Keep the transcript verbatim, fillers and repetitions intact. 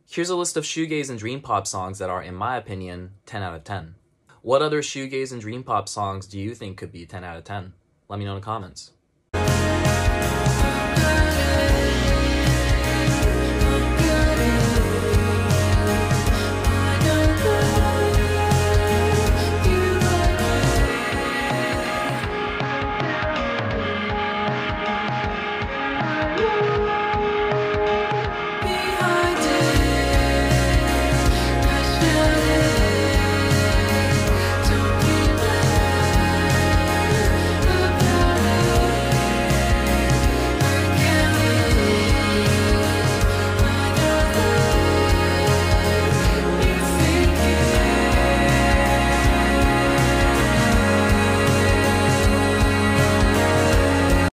Here's a list of shoegaze and dream pop songs that are, in my opinion, ten out of ten. What other shoegaze and dream pop songs do you think could be ten out of ten? Let me know in the comments.